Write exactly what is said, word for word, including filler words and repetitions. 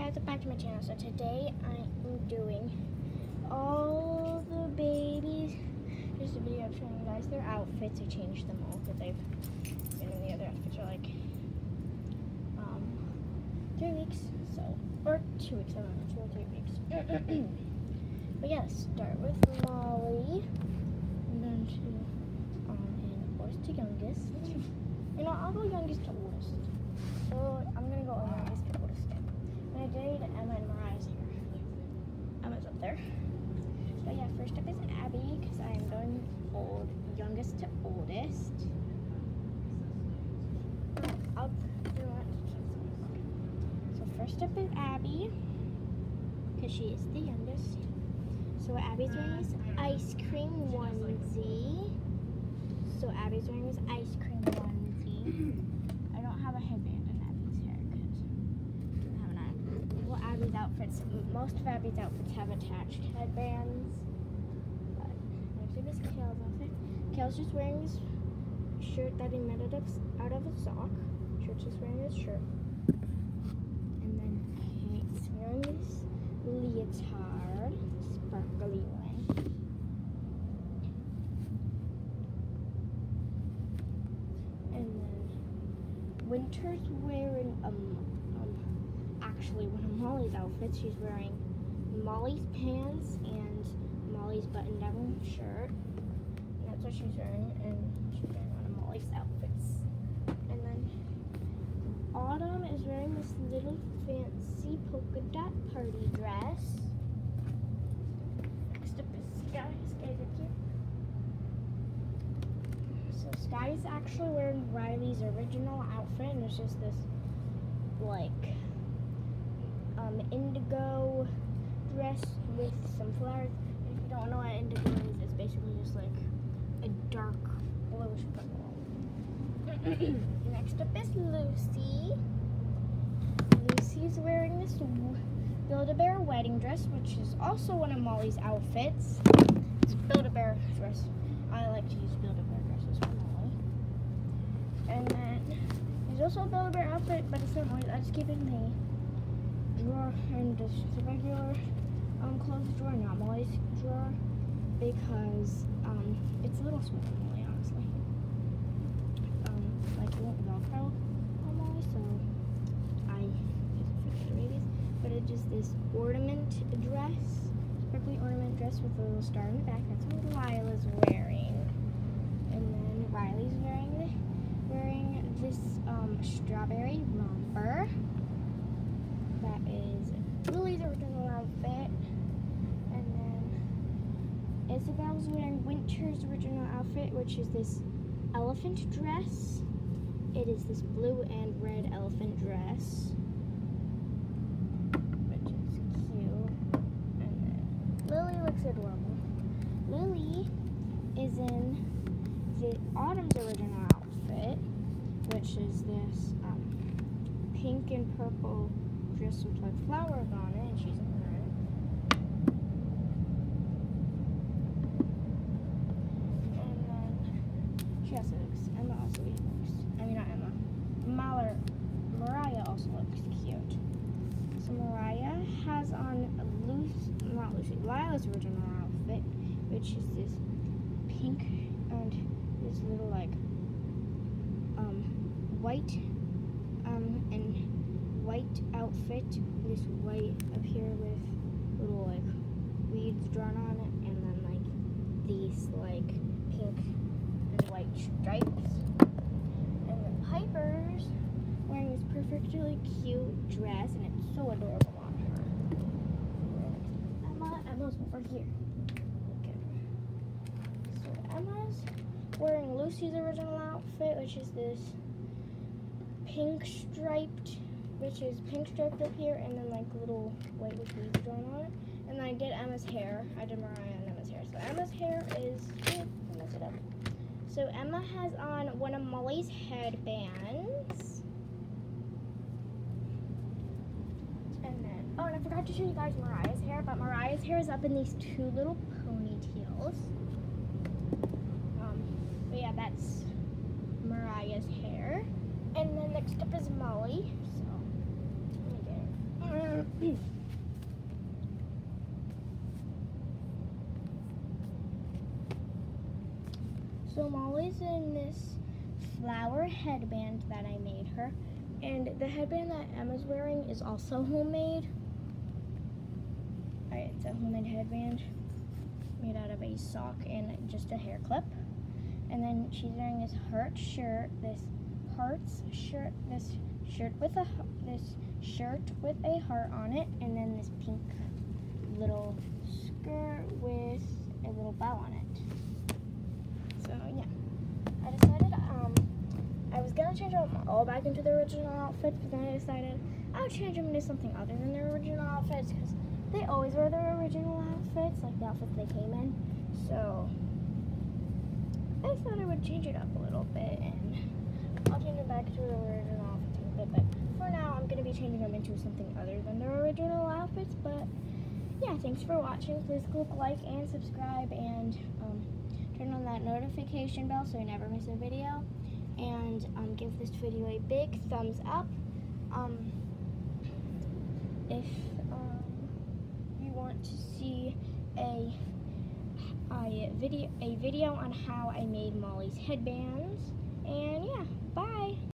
guys, back to my channel. So today I am doing all the babies. Just a video of showing you guys their outfits. I changed them all because they've been in the other outfits for like um three weeks. So or two weeks. I don't know, two or three weeks. But yeah, let's start with Molly, and then to um and oldest to youngest. You know, I'll go youngest to oldest. So I'm gonna go youngest to oldest. And I did Emma and Mariah's here. Emma's up there. But yeah, first up is Abby, because I am going old, youngest to oldest. I'll do that. So first up is Abby, because she is the youngest. So what Abby's wearing is ice cream onesie. So Abby's wearing this ice cream onesie. I don't have a headband in Abby's hair because I don't have an eye. Well, Abby's outfits, most of Abby's outfits have attached headbands. But next up is Kale's outfit. Kale's just wearing this shirt that he made out of, out of a sock. Shirt's just wearing this shirt. And then Kate's wearing this leotard, sparkly one. Winter's wearing um, um actually one of Molly's outfits. She's wearing Molly's pants and Molly's button-down shirt. And that's what she's wearing, and she's wearing one of Molly's outfits. And then Autumn is wearing this little fancy polka dot party dress. Next up is Sky. Sky's up here. Sky's actually wearing Riley's original outfit, and it's just this like um, indigo dress with some flowers. If you don't know what indigo is, it's basically just like a dark bluish purple. Next up is Lucy. Lucy's wearing this Build-A-Bear wedding dress, which is also one of Molly's outfits. It's Build-A-Bear dress. I like to use Build-A-Bear dresses for Molly. And then there's also a Build-A-Bear outfit, but it's not Molly's. I just keep it in the drawer, and just a regular um, clothes drawer, not Molly's drawer, because um, it's a little small for Molly, honestly. Um, like it won't Velcro on Molly, so I use it for the babies. But it's just this ornament dress, sparkly ornament dress with a little star in the back. That's what Lila's wearing. And then Riley's wearing the wearing this um, strawberry romper. That is Lily's original outfit. And then Isabel's wearing Winter's original outfit, which is this elephant dress. It is this blue and red elephant dress, which is cute. And then Lily looks adorable. Lily is in the Autumn's original outfit, which is this um, pink and purple dress with like flowers on it, and she's in red. And then she also looks, Emma also looks, I mean not Emma, Mahler, Mariah also looks cute. So Mariah has on a loose, not Lucy, Lila's original outfit, which is this pink and this little like um white um and white outfit, this white up here with little like weeds drawn on it, and then like these like pink and white stripes. And then Piper's wearing this perfectly cute dress, and it's so adorable on her. Emma, Emma's over here. Emma's wearing Lucy's original outfit, which is this pink striped, which is pink striped up here, and then like little white with weeds drawn on it. And then I did Emma's hair. I did Mariah and Emma's hair. So Emma's hair is, oh, I messed it up. So Emma has on one of Molly's headbands. And then, oh, and I forgot to show you guys Mariah's hair, but Mariah's hair is up in these two little ponytails. But yeah, that's Mariah's hair. And then next up is Molly. So, let me get it. So Molly's in this flower headband that I made her, and the headband that Emma's wearing is also homemade. Alright, it's a homemade headband made out of a sock and just a hair clip. And then she's wearing this heart shirt, this hearts shirt, this shirt with a this shirt with a heart on it, and then this pink little skirt with a little bow on it. So yeah, I decided um I was gonna change them all back into their original outfits, but then I decided I would change them into something other than their original outfits because they always wear their original outfits, like the outfits they came in. So I thought I would change it up a little bit, and I'll change it back to their original outfits a little bit. But for now, I'm gonna be changing them into something other than their original outfits. But yeah, thanks for watching. Please click like and subscribe, and um, turn on that notification bell so you never miss a video. And um, give this video a big thumbs up. Um, if um, you want to see a, a video a video on how I made Molly's headbands, and yeah, bye.